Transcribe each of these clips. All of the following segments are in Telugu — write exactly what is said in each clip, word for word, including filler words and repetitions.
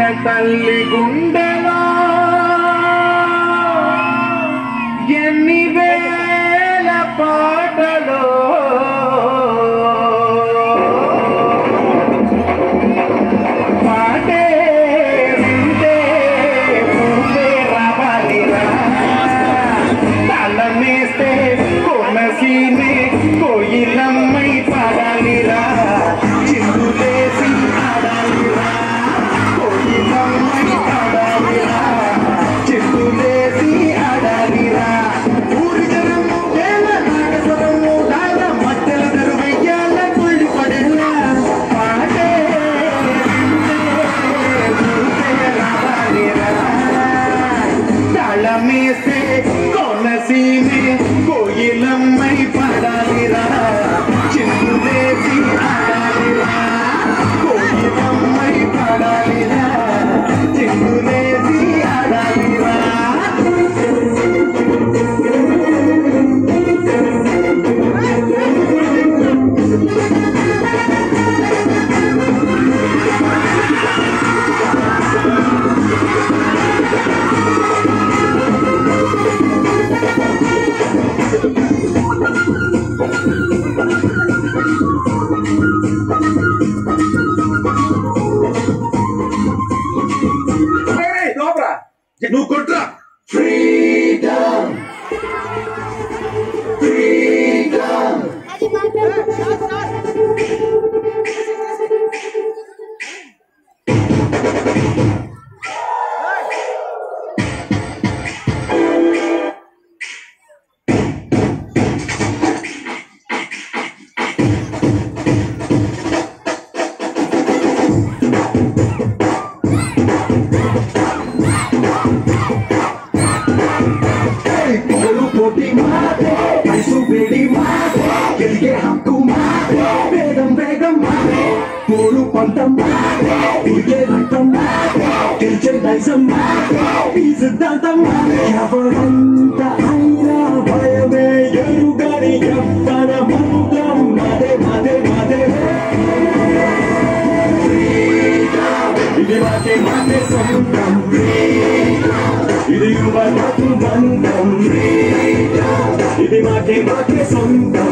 తల్లి గుండెలో ఎన్ని వేల పాటలో పాటే వింటే ఊపే రావాలిరా తాళమేస్తే కొనసీనే కోయిలమ్మై పాడాలిరా చిందులేసి ఆడాలిరా కోయిలమ్మై పాడాలిరా చిందులేసి ఆడాలిరా ఊరి జనము వేల నాగస్వరము దాల మధ్యల దరువయ్యాల తుళ్ళి పడేలా పాటే తాళమేస్తే కోనసీమే కోయిలమ్మై పాడాలిరా చిందులేసి ఆడాలిరా కోయిలమ్మై పాడాలిరా చిందులేసి ఆడాలిరా నువ్వు కొట్రా ఫ్రీడమ్ ఫ్రీడమ్ ఎవరంత అయినా భయమే ఎరుగని ఎవ్వర మంత్రం మదే మదే మదే ఇది మాకే మాకే సొంతం ఇది యువతకు బంధం ఇది మాకే మాకే సొంతం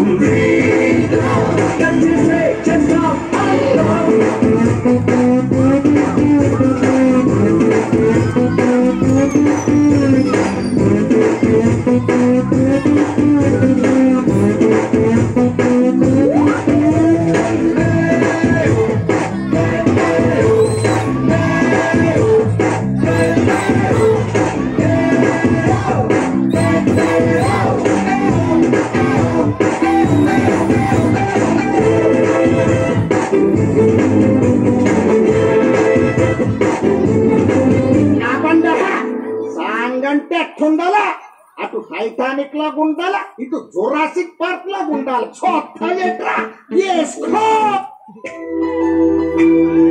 అటు టైటానిక్ లాగా ఉండాలా ఇటు జురాసిక్ పార్క్ లాగా ఉండాలి చోట్ట ఎట్రా